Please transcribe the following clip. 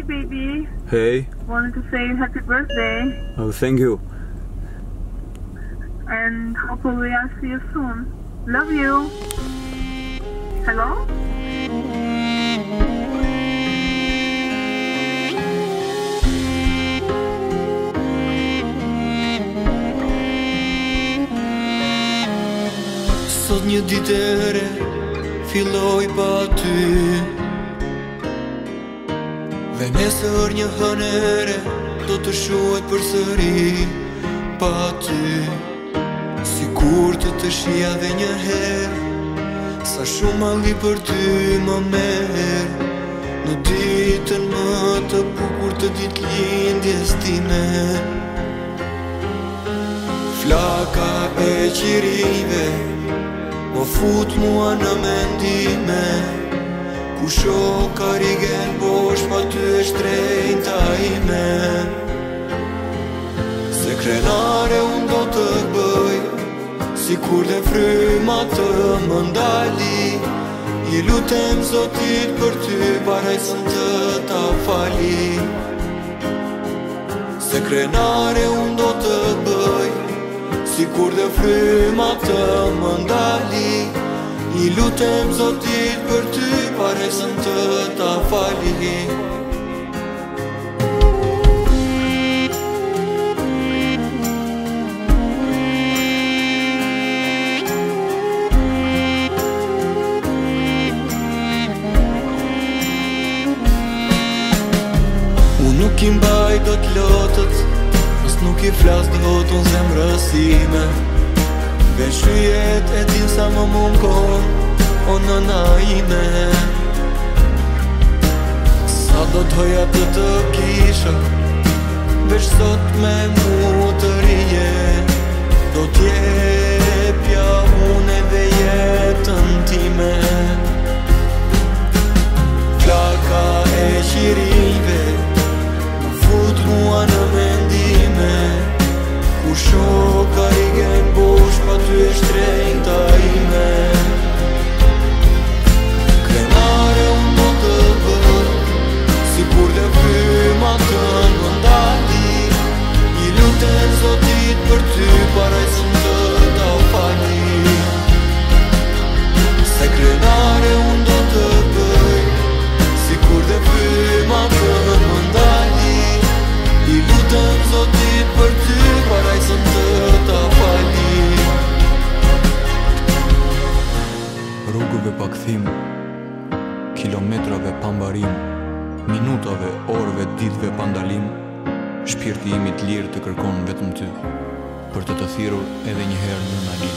baby. Hey. Wanted to say happy birthday. Oh, thank you. And hopefully I'll see you soon. Love you. Hello? Sot një ditë e re, filloj pa ty. Dhe nesër një hënere, do të shuhet përsëri pa ty. Sikur të shija dhe një herë, sa shumë malli për ty më merë. Në ditën më të bukur të ditëlindjes time. Flaka e qirive më fut mua në mendime. Ku shoh karigen bosh, pa ty e shtrenjta ime. Se krenare unë do të bëj, sikur dhe fryma të më ndali. I lutem Zotit për ty, parajsën të ta fali. Se krenare unë do të bëj, sikur dhe fryma të më ndali. I lutem Zotit për ty, parajsën të ta fali. Nuk i mbaj do t'lotët, mos nuk i flas do t'un zemrësime. Ven shryjet e din sa më mungon, o nëna ime. Sa do t'hoja të kisha, veç sot me mu të rije. Do t'jepja une dhe jetën time. Flaka e qirive fut mua në mendime. Ku shoh karigen bosh, pa ty e shtrenjta ime. Krenare unë do të bëj, sikur dhe fryma të më ndali. I lutem Zotit për ty, parajsën të ta fali. Se krenare unë do të bëj, sikur dhe fryma të më ndali. I lutem Zotit për ty, parajsën të ta fali. Rrugëve pa kthim, kilometrave pa mbarim, minutave, orëve, ditëve pa ndalim, shpirti im i të lirë të kërkon vetëm ty, për të thirrur edhe një herë në